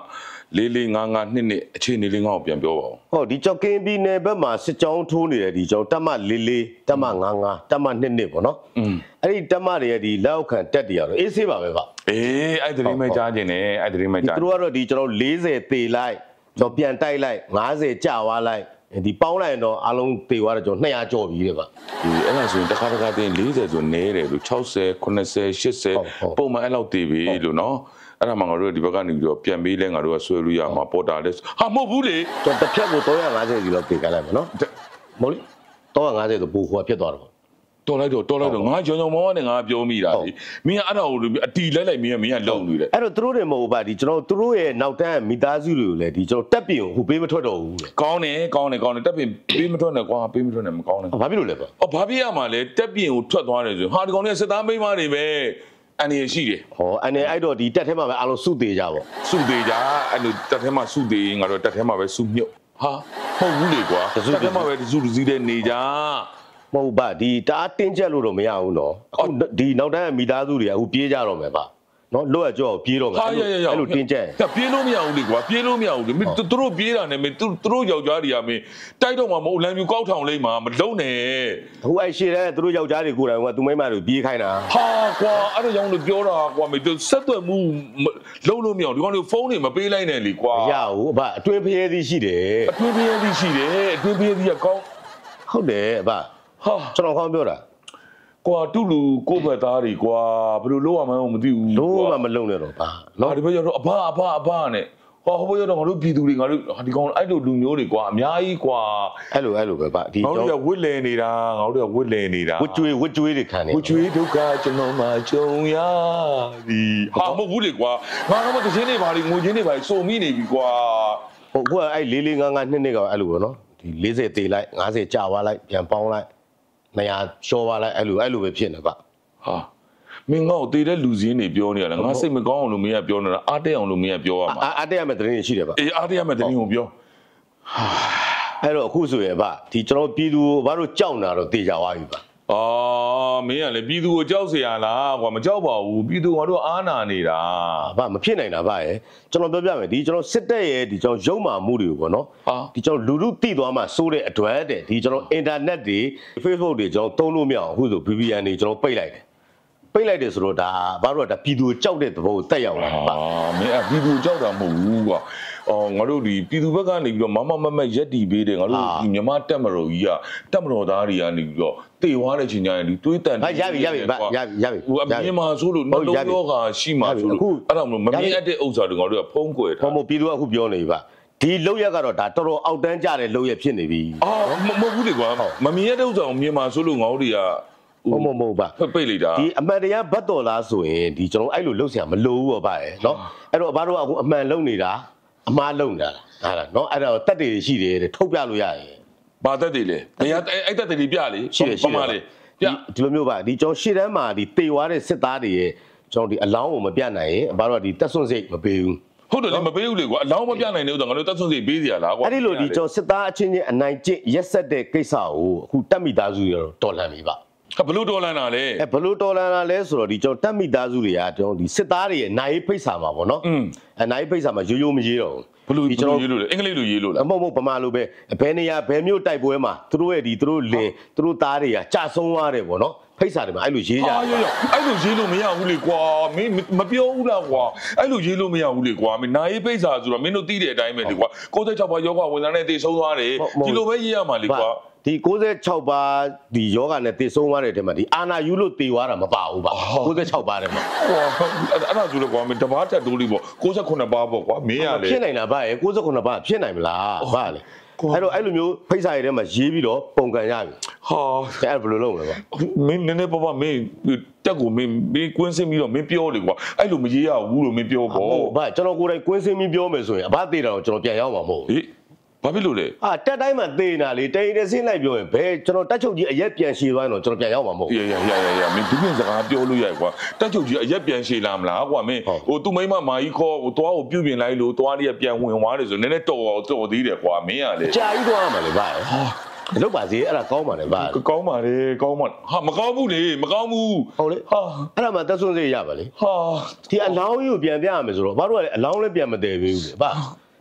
လေးလေးငါးငါးနှစ်နှစ်အခြေအနေလေးငါ့ကိုပြန်ပြောပါဦးဟုတ်ဒီကြောက်ကင်းပြည်နယ်ဘက်မှာစစ်ကြောင်းထိုးနေတယ်ဒီကြောက်တက်မလေးလေးတက်မငါးငါးတက်မနှစ်နှစ်ပေါ့နော်อืมအဲ့ဒီတက်မတွေရဲ့ဒီလက်အောက်ခံတက်တွေကတော့အေးဆေးပါပဲဗျအေးအဲ့ဒီမဲ့ကြားခြင်းနဲ့အဲ့ဒီမဲ့ကြားသူတို့ကတော့ဒီကျွန်တော်လေးဆယ်သေလိုက်ကျွန်တော်ပြန်တိုက်လိုက်ငါးဆယ်ကြာသွားလိုက်ဒီပေါင်းလိုက်ရင်တော့အားလုံးသေသွားတယ်ကျွန်တော်နှစ်ရာကျော်ပြီတဲ့ဗျဒီအဲ့ဒါဆိုရင်တစ်ခါတစ်ခါတင်လေးဆယ်ဆိုနဲတယ်လို့ခြောက်ဆယ်ခုနှစ်ဆယ်ရှစ်ဆယ်ပုံမှန်အဲ့လောက်သေပြီလို့နော်အဲ့ဒါမှငါတို့ဒီဘက်ကနေပြီးတော့ပြန်ပေးလဲငါတို့ကဆွဲလို့ရမှာပေါ်တာလဲဟာမဟုတ်ဘူးလေကျွန်တော်တစ်ဖြတ်ကိုသုံးရာငါးဆယ်စီလောက်ပေးကြလိုက်မယ်နော်မဟုတ်လေသုံးရာငါးဆယ်ဆိုပူခွာဖြစ်သွားတော့တော်လိုက်တော့တော်လိုက်တော့ငါကြောင်ကြောင်မောင်းနဲ့ငါပြောမိတာလေမင်းကအဲ့ဒါကိုအတီလိုက်လိုက်မင်းကမင်းကလုံနေတယ်အဲ့တော့သူတို့တွေမဟုတ်ပါဒီကျွန်တော်တို့ရဲ့နောက်တန်းမိသားစုတွေကိုလည်းဒီကျွန်တော်တက်ပြင်ကိုဟိုပေးမထွက်တော့ဘူးလေကောင်းတယ်ကောင်းတယ်ကောင်းတယ်တက်ပြင်ပေးမထွက်နဲ့ကွာပေးမထွက်နဲ့မကောင်းနဲ့ဘာဖြစ်လို့လဲပေါ့အော်ဘာဖြစ်ရမှာလဲတက်ပြင်ကိုထွက်သွားတယ်ဆိုဟာဒီကောင်တွေကစစ်သားမိန်းမတွေပဲအနေရှိတယ်ဟောအနေအဲ့တော့ဒီတက်ထဲမှာပဲအားလုံးစုသေးကြပေါ့စုသေးကြအဲ့လိုတက်ထဲမှာစုသေးငါတို့တက်ထဲမှာပဲစုမြုပ်ဟာဟုတ်ဘူးလေကွာတက်ထဲမှာပဲစုစည်းတဲ့နေကြမဟုတ်ပါဒီတအားတင်းကျပ်လို့တော့မရဘူးနော်အခုဒီနောက်တန်းမိသားစုတွေကအခုပြေးကြတော့မယ်ပါနော်လွတ်ရကြောပြေးတော့မယ်အဲ့လိုတင်းကျပ်ပြေးလို့မရဘူးလေကွာပြေးလို့မရဘူးလေသူတို့ပြေးတာနဲ့မင်းသူတို့ယောက်ျားတွေကမင်းတိုက်တော့မှမဟုတ်လမ်းပြူကောက်ထောင်လိမ့်မှာမလုံးနဲ့အခုအဲ့ရှေ့တဲ့သူတို့ယောက်ျားတွေကိုယ်တိုင်ကသူမိန်းမတွေပြေးခိုင်းတာဟာကွာအဲ့ဒါကြောင့်လို့ပြောတာကွာမင်းဆက်သွယ်မှုလုံးလို့မရဘူးဒီကောင်တွေဖုန်းတွေမပေးလိုက်နဲ့လေကွာမရဘူးအဘအတွင်းဖျဲသီးရှိတယ်အတွင်းဖျဲသီးရှိတယ်အတွင်းဖျဲသီးကကောင်းဟုတ်တယ်အဘဟာကျွန်တော်ခေါင်းပြောတာကွာတူလူကိုယ့်ဘက်သားတွေကွာဘယ်လိုလုပ်ရမှန်းမသိဘူးလုံးဝမလုံးနဲ့တော့ပါနော်ဒီဘက်ကျတော့အဘအဘအဘနဲ့ဟောဟိုဘက်ကျတော့ငါတို့ပြည်သူတွေငါတို့ဒီကောင်အဲ့လိုလူမျိုးတွေကွာအများကြီးကွာအဲ့လိုအဲ့လိုပဲဗျဒီငါတို့ကဝစ်လဲနေတာငါတို့ကဝစ်လဲနေတာဝစ်ကျွေးဝစ်ကျွေးတွေခံနေဝစ်ကျွေးဒုက္ခကျွန်တော်မှကြုံရပြီဟာမဟုတ်ဘူးလေကွာငါတော့တခြင်းတွေပါလေငိုခြင်းတွေပါလေစုံမိနေပြီကွာဟုတ်ကွာအဲ့လေးလေးငါးငါးနှစ်နှစ်ကအဲ့လိုပဲနော်ဒီလေးဆယ်တေးလိုက်ငါးဆယ်ကြာသွားလိုက်ပြန်ပေါင်းလိုက်နေရာရှော့သွားလိုက်အဲ့လိုအဲ့လိုပဲဖြစ်နေပါဟာမင်းငေါ့တေးတဲ့လူစင်းတွေပြောနေရလားငါစိတ်မကောင်းအောင်လို့မင်းကပြောနေတာအားတက်အောင်လို့မင်းကပြောရမှာအားတက်ရမယ့်သတင်းတွေရှိတယ်ဗျအေးအားတက်ရမယ့်သတင်းကိုပြောဟာအဲ့တော့အခုဆိုရင်ဗျဒီကျွန်တော်ပြည်သူဘာလို့ကြောက်နေတာတော့တေးကြသွားပြီဗျအော်မင်းကလည်းပြည်သူကိုကြောက်เสียရလားကွာမကြောက်ပါဘူးပြည်သူကတော့အားနာနေတာဗျမဖြစ်နိုင်တာဗျရဲ့ကျွန်တော်ပြောပြမယ်ဒီကျွန်တော်စစ်တပ်ရဲ့ဒီကျွန်တော်ရုံမာမှုတွေကိုပေါ့နော်ဒီကျွန်တော်လူလူတိသွားမှစိုးတဲ့အတွက်တဲ့ဒီကျွန်တော်အင်တာနက်တွေ Facebook တွေကျွန်တော်သုံးလို့မရအောင်အခုဆို ဗီ ပီ အန် တွေကျွန်တော်ပိတ်လိုက်တယ်ပိတ်လိုက်တယ်ဆိုတော့ဒါဘာလို့ဒါပြည်သူကြောက်တဲ့သဘောကိုတက်ရောက်လာတာဗျမင်းကပြည်သူကြောက်တာမဟုတ်ဘူးကွာအော်ငါတို့ဒီပြည်သူဘက်ကနေပြီးတော့မမမမရက်တီပေးတယ်ငါတို့ဒီမြမတက်မတော်ကြီးကတက်မတော်သားတွေကနေပြီးတော့တေသွားတဲ့ချိန်ကျရင်ဒီတွေးတန်ဟာရပြီရပြီရပြီရပြီဟိုအမြင်မှာဆိုလို့နှလုံးရောဂါရှိမှာဆိုလို့အဲ့ဒါမလို့မမြင်အပ်တဲ့ဥစ္စာတွေငါတို့ကဖုံးကွယ်ထားဟောမပြည်သူကအခုပြောနေပြီဗျဒီလောက်ရက်ကတော့ဒါတော်တော်အောက်တန်းကြတဲ့လောက်ရက်ဖြစ်နေပြီအာမဟုတ်ဘူးလေကွာမမြင်ရတဲ့ဥစ္စာကိုမြင်မှာဆိုလို့ငါတို့တွေကမမမပါပိတ်လိုက်တာဒီအမှန်တရားဘတ်တော်လားဆိုရင်ဒီကျွန်တော်အဲ့လိုလှုပ်ရှားမလို့ဘူးပေါ့ဗျာเนาะအဲ့တော့ဘာလို့အခုအမှန်လုံနေတာအမှားလုံနေတာဟာလားเนาะအဲ့တော့တက်တွေရှိတယ်တဲ့ထုတ်ပြလို့ရတယ်ဘာတက်တွေလဲမရအဲ့တက်တွေပြလေရှိတယ်ရှိတယ်လေဒီလိုမျိုးပါဒီကျွန်တော်ရှေ့တန်းမှာဒီတေွားတဲ့စစ်သားတွေရဲ့ကျွန်တော်ဒီအလောင်းကိုမပြနိုင်ရင်ဘာလို့ဒီတက်ဆွန့်စိတ်မပေးဘူးဟုတ်တယ်လေမပေးဘူးလေကွာအလောင်းမပြနိုင်တဲ့ဥစ္စာငါတို့တက်ဆွန့်စိတ်ပေးစီရလားကွာအဲ့ဒီလိုဒီကျွန်တော်စစ်သားအချင်းချင်းအနိုင်ကျင့်ရက်ဆက်တဲ့ကိစ္စကိုအခုတက်မိသားစုတွေတော့တော်လှန်ပြီပါဘလို့တော်လန်တာလဲအဲဘလို့တော်လန်တာလဲဆိုတော့ဒီကျွန်တော်တက်မိသားစုတွေကကျွန်တော်ဒီစစ်သားတွေရဲ့နိုင်ဖိတ်စာမှာပေါ့နော်อืมအဲနိုင်ဖိတ်စာမှာရိုးရိုးမရေးတော့ဘူးဘလို့ဒီကျွန်တော်ရေးလို့လေအင်္ဂလိပ်လိုရေးလို့လားမဟုတ်မဟုတ်ဗမာလိုပဲဘယ်နေရာဘယ်မြို့တိုက်ပွဲမှာသူတို့ရဲ့ဒီသူတို့လင်သူတို့သားတွေကကြာဆုံးသွားတယ်ပေါ့နော်ဖိတ်စာတွေမှာအဲ့လိုရေးကြအာရောအဲ့လိုရေးလို့မရဘူးလေကွာမင်းမပြောဘူးလားကွာအဲ့လိုရေးလို့မရဘူးလေကွာမင်းနိုင်ဖိတ်စာဆိုတော့မင်းတို့သိတဲ့အတိုင်းပဲလေကွာကိုးစိတ်ခြောက်ပါယောဂဝန်ထမ်းနဲ့တည်ဆုံးသွားတယ်ဒီလိုပဲရေးရမှာလေကွာဒီကိုးစိတ်ခြောက်ပါဒီယောဂနဲ့တည်ဆုံးသွားတဲ့ထဲမှာဒီအာနာယူလို့တည်သွားတာမပါဘူးပါကိုးစိတ်ခြောက်ပါတဲ့မှာဟောအဲ့ဒါဆိုလေကွာမင်းတဘာတက်တိုးလေးပေါ့ကိုးစိတ်ခုနှစ်ပါပေါ့ကွာမင်းရလေဖြစ်နိုင်လားဗျရဲ့ကိုးစိတ်ခုနှစ်ပါဖြစ်နိုင်မလားဗျလေအဲ့တော့အဲ့လိုမျိုးဖိတ်စာရည်ထဲမှာရေးပြီးတော့ပုံကန်ရပြီဟာအဲ့ဘယ်လိုလုပ်မလဲဗျမင်းနည်းနည်းပါးပါမင်းတက်ကိုမင်းမင်းကွင်းစင်းပြီးတော့မင်းပြောလေကွာအဲ့လိုမရေးရဘူးလို့မင်းပြောပေါ့ဟုတ်ဗျကျွန်တော်ကိုယ်တိုင်ကွင်းစင်းပြီးပြောမယ်ဆိုရင်အဘသေးတာတော့ကျွန်တော်ပြန်ရောက်မှာမဟုတ်ဘူးဘာဖြစ်လို့လဲအာတက်တိုင်းမှာသေနေတာလေတိန်တဲ့ဆင်းလိုက်ပြောရင်ဘယ်ကျွန်တော်တက်ချုပ်ကြီးအရက်ပြန်ရှည်သွားရင်တော့ကျွန်တော်ပြန်ရောက်မှာမဟုတ်ဘူးရရရရရမင်းဒီပြင်စကားပြောလို့ရကွာတက်ချုပ်ကြီးအရက်ပြန်ရှည်လာမလားကွာမင်းဟိုသူမိမမာကြီးခေါ်ဟိုသွားကိုပြုတ်ပြင်လိုက်လို့သွားလေးပြန်ဝင်သွားတယ်ဆိုနည်းနည်းတော်တော်သေးတယ်ကွာမင်းကလေကြာကြီးသွားမှာလေဗျာဟာလောက်ပါစေအဲ့ဒါကောင်းပါလေဗျာကောင်းပါလေကောင်းပါဟာမကောင်းဘူးလေမကောင်းဘူးဟုတ်လေဟာအဲ့ဒါမှတက်ဆွန်းစေးရပါလေဟာဒီအလောင်းကြီးကိုပြန်ပြရမယ်ဆိုတော့ဘာလို့လဲအလောင်းလည်းပြန်မတည်ဘူးလေဗျာ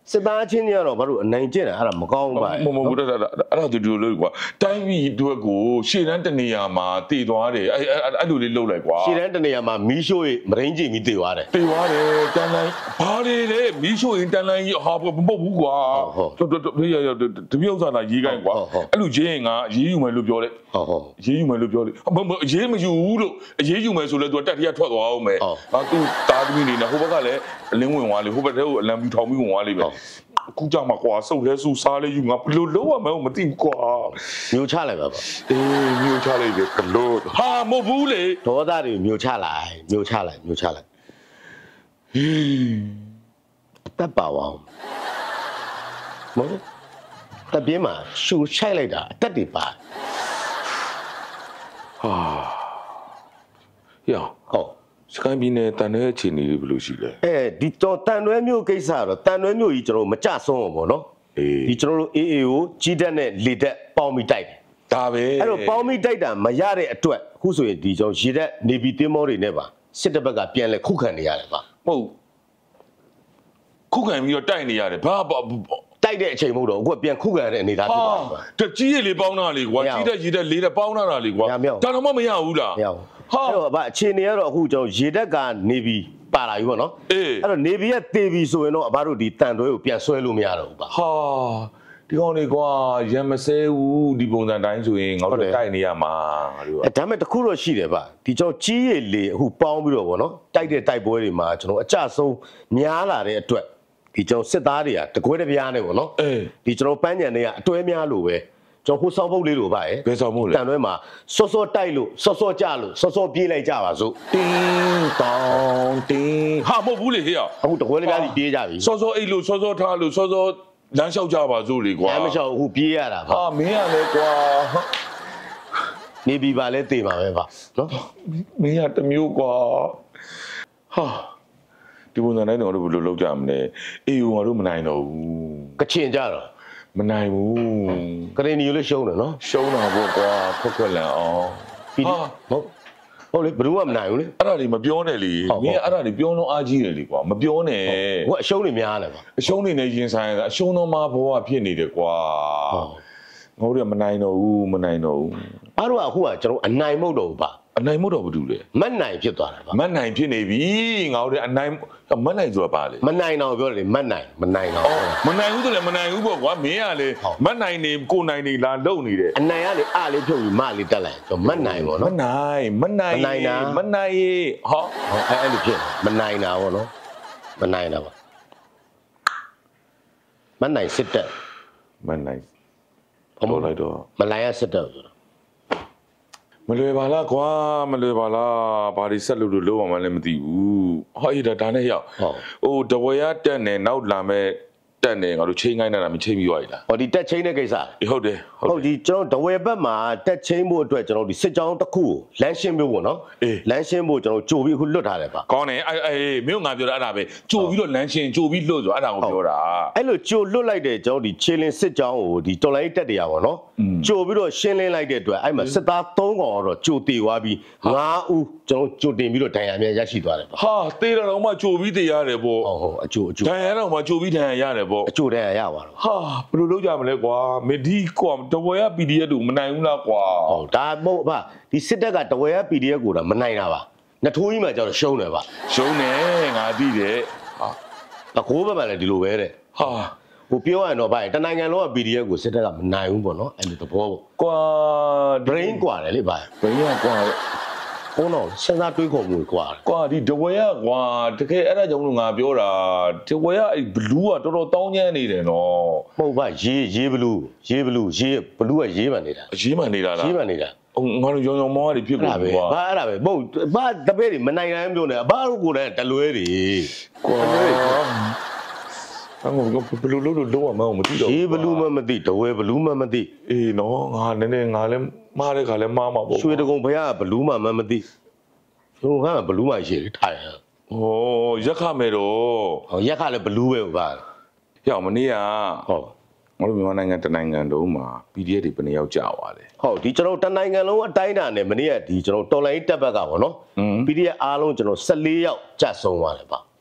စစ်သားချင်းကြီးကတော့ဘာလို့အနိုင်ကျင့်တာအဲ့ဒါမကောင်းပါမမဘူးအဲ့ဒါအဲ့ဒါတူတူလို့ကွာတိုင်းပြည်အတွက်ကိုရှေ့တန်းတနေရာမှာတည်သွားတယ်အဲ့အဲ့လိုလေးလှုပ်လိုက်ကွာရှေ့တန်းတနေရာမှာမီးရှို့မရင်းကြည့်ပြီးတည်သွားတယ်တည်သွားတယ်တန်လိုင်းဘာတွေလဲမီးရှို့ရင်တန်လိုင်းကြီးဟာမဟုတ်ဘူးကွာတော်တော်တပြည့်ဥစ္စာသာရေးကိုင်းကွာအဲ့လိုရေးရင်ငါရေးယူမယ်လို့ပြောတယ်ဟုတ်ဟုတ်ရေးယူမယ်လို့ပြောတယ်ရေးမယူဘူးလို့ရေးယူမယ်ဆိုလဲသူတက်ထရထွက်သွားအောင်မယ်ဟာသူတာသမီးနေနဲ့ဟိုဘက်ကလည်းအလင်းဝင်သွားလေဟိုဘက်ထဲကိုအလံပြူထောင်ပြီးဝင်သွားလိမ့်မယ်အခုကြမှာကွာစုပ်လဲစုစားလဲယူငါဘလို့လုံးဝမဟုတ်မသိဘူးကွာမျိုးချလိုက်ပါပါအေးမျိုးချလိုက်တယ်ကလို့ဟာမဟုတ်ဘူးလေဒေါသတွေမျိုးချလိုက်မျိုးချလိုက်မျိုးချလိုက်ဟင်းတပ်ပါအောင်မဟုတ်တပြင်းမှာရှူချိုက်လိုက်တာအတက်တွေပါဟာရောဟုတ်စကိုင်းပြည်နယ်တန်တဲ့အခြေအနေဘယ်လိုရှိလဲအဲဒီတော့တန်တွဲမျိုးကိစ္စတော့တန်တွဲမျိုးကြီးကျွန်တော်မကြဆုံးအောင်ပေါ့နော်အေးဒီကျွန်တော်တို့အေးအေးကိုကြီးတက်နဲ့လေတက်ပေါင်းပြီးတိုက်တယ်ဒါပဲအဲ့တော့ပေါင်းပြီးတိုက်တာမရတဲ့အတွက်အခုဆိုရင်ဒီကျွန်တော်ရေတက်နေပြည်တင်းမောတွေနဲ့ပါစစ်တပ်ဘက်ကပြန်လဲခုခံနေရတယ်ပါဟုတ်ခုခံပြီးတော့တိုက်နေရတယ်ဘာတိုက်တဲ့အချိန်မဟုတ်တော့အခုကပြန်ခုခံတဲ့အနေသားဖြစ်သွားတယ်တကြီးရလေးပေါင်းတာလေကွာကြီးတဲ့ရေတက်လေးတဲ့ပေါင်းတာလေကွာဒါတော့မှမရဘူးလားမရဘူးဟာအဲ့တော့ဗအခြေအနေကတော့အခုကျွန်တော်ရေတက်ကနေပြီးပါလာပြီပေါ့နော်အေးအဲ့တော့နေပြီးကတေးပြီးဆိုရင်တော့အဘတို့ဒီတန်တွဲကိုပြန်ဆွဲလို့မရတော့ဘူးပါဟာဒီကောင်လေးကွာရံမစဲဘူးဒီပုံစံတိုင်းဆိုရင်ငါတို့တိုက်နေရမှာငါတို့အဲဒါမဲ့တခုတော့ရှိတယ်ဗျဒီကျွန်တော်ကြီးရည်လေအခုပေါင်းပြီးတော့ပေါ့နော်တိုက်တဲ့တိုက်ပွဲတွေမှာကျွန်တော်အကြဆုံးများလာတဲ့အတွက်ဒီကျွန်တော်စစ်သားတွေကတကွဲတပြားနဲ့ပေါ့နော်အေးဒီကျွန်တော်ပန်းညံတွေကအတွဲများလို့ပဲကျွန်တော်ဟိုဆောင်ဖုတ်လေးလို့ဗျရဲ့ဘယ်ဆောင်ဖို့လဲတန်တွဲမှာစောစောတိုက်လို့စောစောကြလို့စောစောပြေးလိုက်ကြပါစို့တင်းတောင်းတင်းဟာမဟုတ်ဘူးလေဟေ့အခုတကွဲတပြားကြီးပြေးကြပြီစောစောအိတ်လို့စောစောထားလို့စောစောလမ်းလျှောက်ကြပါစို့လေကွာလမ်းမလျှောက်အခုပြေးရတာဗျဟာမင်းရလဲကွာနေပြီပါလဲတေးပါပဲဗျနော်မင်းရတမျိုးကွာဟာဒီပုံစံတိုင်းတော့ဘယ်လိုလုပ်ကြမလဲအေးငါတို့မနိုင်တော့ဘူးကချင်ကြတော့မနိုင်ဘူးကရင်နီလည်းရှုံးတယ်နော်ရှုံးတာပေါ့ကွာဖွက်ခွက်လန်အောင်ဟာဟုတ်ဟုတ်လေဘယ်သူမှမနိုင်ဘူးလေအဲ့ဒါတွေမပြောနဲ့လေမင်းအဲ့ဒါတွေပြောလုံးအားကြီးတယ်လေကွာမပြောနဲ့ဟိုအရှုံးတွေများတယ်ပါအရှုံးတွေနဲ့ရင်ဆိုင်ကအရှုံးတော့မှဘဝဖြစ်နေတယ်ကွာငါတို့ကမနိုင်တော့ဘူးမနိုင်တော့ဘူးအားတော့အခုကကျွန်တော်အနိုင်မဟုတ်တော့ဘူးပါအနိုင်မဟုတ်တော့ဘူးတူလေမတ်နိုင်ဖြစ်သွားတာပါမတ်နိုင်ဖြစ်နေပြီငါတို့အနိုင်မတ်နိုင်ဆိုတာပါလေမနိုင်တော့ပြောတယ်မတ်နိုင်မနိုင်တော့မနိုင်ဘူးဆိုလည်းမနိုင်ဘူးပေါ့ကွာမင်းကလေမတ်နိုင်နေကိုနိုင်နေလာလုံနေတယ်အနိုင်ကလေအလေးဖြုတ်ပြီးမလေးတက်လိုက်ကျွန်တော်မတ်နိုင်ပေါ့နော်မနိုင်မနိုင်မနိုင်တာမနိုင်ဟောအဲ့အဲ့လိုဖြစ်မနိုင်တာပေါ့နော်မနိုင်တာပါမနိုင်စစ်တက်မနိုင်ပေါ်လိုက်တော့မလိုက်ရစစ်တက်ဆိုတာမလွယ်ပါလားကွာမလွယ်ပါလားဘာတွေဆက်လို့လို့လုံးဝမှလည်းမသိဘူးဟောအေးဒါဒါနဲ့ရောက်ဟိုတဝရတက်နေနောက်လာမဲ့တက်နေငါတို့ချိန်ခိုင်းနေတာမချိန်ပြီးသွားပြီလားဟောဒီတက်ချိန်တဲ့ကိစ္စဟုတ်တယ်ဟုတ်ဒီကျွန်တော်တဝဲဘက်မှာတက်ချိန်ဖို့အတွက်ကျွန်တော်ဒီစစ်ကြောင်းတစ်ခုကိုလမ်းရှင်းဖို့ပေါ့နော်လမ်းရှင်းဖို့ကျွန်တော်ကြိုပြီးအခုလွတ်ထားတယ်ပါကောင်းတယ်အေးအေးမင်းငါပြောတာအဲ့ဒါပဲကြိုပြီးတော့လမ်းရှင်းကြိုပြီးလွတ်ဆိုအဲ့ဒါကိုပြောတာအဲ့လိုကြိုလွတ်လိုက်တဲ့ကျွန်တော်ဒီခြေလင်းစစ်ကြောင်းကိုဒီတော်လိုင်းတက်တရားပေါ့နော်ကြိုပြီးတော့ရှင်းလင်းလိုက်တဲ့အတွက်အဲ့မှာစစ်သားသုံးកောင်တော့ကြိုတေသွားပြီးငါးဦးကျွန်တော်ကြိုတင်ပြီးတော့ဒဏ်ရာများရရှိသွားတယ်ပါဟာတေးတော်မှကြိုပြီးတေရတယ်ပေါ့ဟုတ်ဟုတ်အကျိုးအကျိုးဒဏ်ရာတော့မှကြိုပြီးဒဏ်ရာရတယ်ပေါ့အကျိုးဒဏ်ရာရပါတော့ဟာဘယ်လိုလုပ်ကြမလဲကွာမဒီကွာတဝဲရ ပီ ဒီ အက်ဖ် တို့မနိုင်ဘူးလားကွာဟုတ်ဒါမဟုတ်ဗျဒီစစ်တပ်ကတဝဲရ ပီ ဒီ အက်ဖ် ကိုတော့မနိုင်တာပါနှစ်ထိုးကြီးမှကျတော့ရှုံးတယ်ဗျရှုံးတယ်ငါသိတယ်ဟာအကိုးဘက်မှလည်းဒီလိုပဲတဲ့ဟာဟိုပြောရရင်တော့ဗျတနိုင်ငံလုံးက ပီ ဒီ အက်ဖ် ကိုစစ်တပ်ကမနိုင်ဘူးပေါ့နော်အဲ့လိုသဘောပေါ့ကွာ brain กว่าတယ်လေဗျ brain ကကွာဟိုတော့စဉ်းစားတွေးခေါ်မှုကွာကွာဒီတဝဲရကွာတကယ်အဲ့ဒါကြောင့်လို့ငါပြောတာတဝဲရအဲ့ဘလူးကတော်တော်တောင်းကျမ်းနေတယ်နော်ဟုတ်ပါရေးရေးဘလူးရေးဘလူးရေးဘလူးကရေးမှနေတာရေးမှနေတာလားရေးမှနေတာငါတို့ရောင်ရောင်မောင်းတွေဖြစ်ကုန်ပြီကွာဘာအဲ့ဒါပဲမဟုတ်ဘာတပည့်တွေမနိုင်နိုင်ပြောနေအဘတို့ကိုလည်းတလွဲတွေကွာအဲ့ကိုဘလူးလို့လို့လုံးဝမအောင်မသိတော့ရေးဘလူးမှမသိတဝဲဘလူးမှမသိအေးနော်ငါနည်းနည်းငါလည်းမားတဲ့ခါလဲမားမှာပေါ့ရွှေတကုံဘုရားဘလူးမှမမသိဟိုကဘလူးမှရှိတယ်ထိုင်ဟောရက်ခမယ်တော့ဟောရက်ခလည်းဘလူးပဲဗျာရောက်မနေ့ကဟောငါတို့မြန်မာနိုင်ငံတနိုင်ငံလုံးမှာ ပီ ဒီ အက်ဖ် တွေဘယ်နှယောက်ကြာသွားလဲဟုတ်ဒီကျွန်တော်တနိုင်ငံလုံးအတိုင်းအတာနဲ့မနေ့ကဒီကျွန်တော်တော်လိုင်းတက်ဘက်ကပေါ့နော် ပီ ဒီ အက်ဖ် အားလုံးကျွန်တော်၁၄ယောက်ကြာဆုံးသွားတယ်ဗျ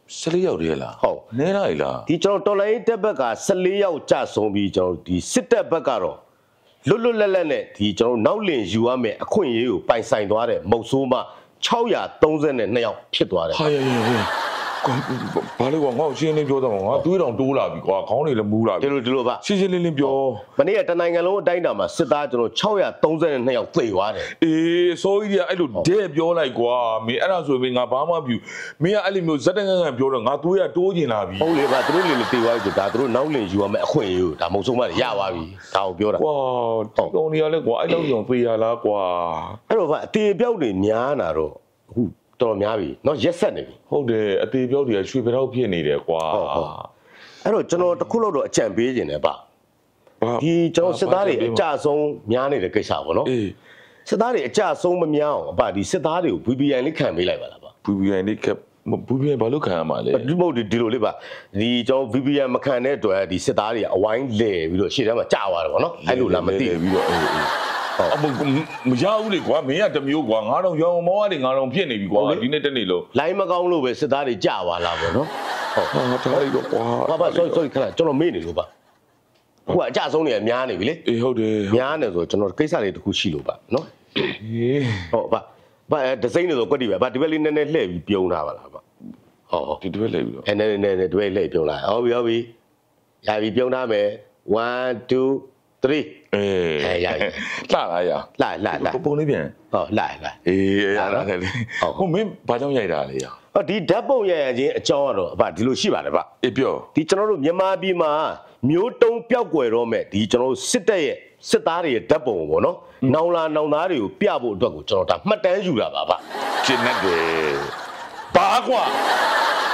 十လေးယောက်တည်းလားဟုတ်နည်းလိုက်လားဒီကျွန်တော်တော်လိုင်းတက်ဘက်က十四ယောက်ကြာဆုံးပြီးကျွန်တော်ဒီစစ်တပ်ဘက်ကတော့လွတ်လွတ်လပ်လပ်နဲ့ဒီကျွန်တော်နောက်လင်ယူရမယ်အခွင့်အရေးကိုပိုင်ဆိုင်သွားတဲ့မုတ်ဆိုးမှ၆၃၂ယောက်ဖြစ်သွားတယ်ဟာရရရဘာလဲကွာငါ့ကိုရှင်းလင်းပြောတော့ငါသွေးတောင်တိုးလာပြီကွာခေါင်းတွေလည်းမူးလာပြီဒီလိုဒီလိုပါရှင်းရှင်းလင်းလင်းပြောမနေ့ကတနိုင်ငံလုံးအတိုင်းအတာမှာစစ်သားကျွန်တော်၆၃၂ယောက်သေသွားတယ်အေးစိုးကြီးကအဲ့လိုတဲ့ပြောလိုက်ကွာမင်းအဲ့ဒါဆိုရင်ငါဘာမှမပြုမင်းကအဲ့လိုမျိုးဇက်တန်ကန်ကန်ပြောတော့ငါသွေးကတိုးကျင်လာပြီဟုတ်လေပါသူတို့လေလေသေသွားပြီဒါသူတို့နောက်လင်ယူရမယ်အခွင့်အရေးကိုဒါမုတ်ဆိုးမှရသွားပြီဒါကိုပြောတာကွာဒီကောင်တွေကလည်းကွာအဲ့လောက်ကြောင်ဖေးရလားကွာအဲ့တော့ဗျအတေပြောက်တွေများလာတော့အခုတော်တော်များပြီเนาะရက်ဆက်နေပြီဟုတ်တယ်အသေးပြောက်တွေကရွှေပြောက်ဖြစ်နေတယ်ကွာဟုတ်ဟုတ်အဲ့တော့ကျွန်တော်တခုလောက်တော့အကြံပေးခြင်းတယ်ဗျဒီကျွန်တော်စစ်သားတွေအကြဆုံးများနေတဲ့ကိစ္စပေါ့နော်အေးစစ်သားတွေအကြဆုံးမများအောင်အဗျဒီစစ်သားတွေကို V P N လေးခံပေးလိုက်ပါလားဗျ V P N လေးကV P N ဘာလို့ခံရမှာလဲဒီမဟုတ်ဒီလိုလေးဗျဒီကျွန်တော် V P N မခံတဲ့အတွက်ဒီစစ်သားတွေအဝိုင်းလဲပြီးတော့ရှေ့ထဲမှာကြာသွားတယ်ပေါ့နော်အဲ့လိုလားမသိပြီးတော့အေးအေးအမမရဘူးလေကွာမင်းကတမျိုးကွာငါတော့ရောင်မောကနေငါတော့ဖြစ်နေပြီကွာဒီနေ့တနေ့လို့လိုင်းမကောင်းလို့ပဲစစ်သားတွေကြာသွားလားပေါ့နော်ဟုတ်ဟာထားလိုက်တော့ကွာဘာဘာ sorry sorry ခဏကျွန်တော်မေ့နေလို့ဗျခုကအကြဆုံးတွေများနေပြီလေအေးဟုတ်တယ်များနေဆိုကျွန်တော်ကိစ္စလေးတစ်ခုရှိလို့ဗျနော်အေးဟုတ်ဗျဗျဒီဇိုင်းတွေဆိုကွက်တီပဲဗျဒီဘက်လေးနည်းနည်းလှည့်ပြီးပြုံးထားပါလားဗျဟုတ်ဟုတ်ဒီတစ်လိုက်ပြီးတော့အဲနည်းနည်းနည်းဒီဘက်လှည့်ပြုံးလာဟုတ်ပြီဟုတ်ပြီရပြီပြုံးထားမယ်one two three အေးအဲရပြီလှလာရလာလာလာပုံလေးပြန်ဟုတ်လာလာအေးရလာတယ်လေဟိုမင်းဘာကြောင့်ရိုက်တာလဲရဟောဒီဓာတ်ပုံရရချင်းအကြောင်းကတော့ဗျဒီလိုရှိပါတယ်ဗျအေးပြောဒီကျွန်တော်တို့မြန်မာပြည်မှာမျိုးတုံးပျောက်ကွယ်တော့မဲ့ဒီကျွန်တော်တို့စစ်တပ်ရဲ့စစ်သားတွေရဲ့ဓာတ်ပုံပေါ့နော်နောင်လာနောင်သားတွေကိုပြဖို့အတွက်ကိုကျွန်တော်ဒါမှတ်တမ်းယူတာပါဗျကျင်းနေတယ်ဘာကွာ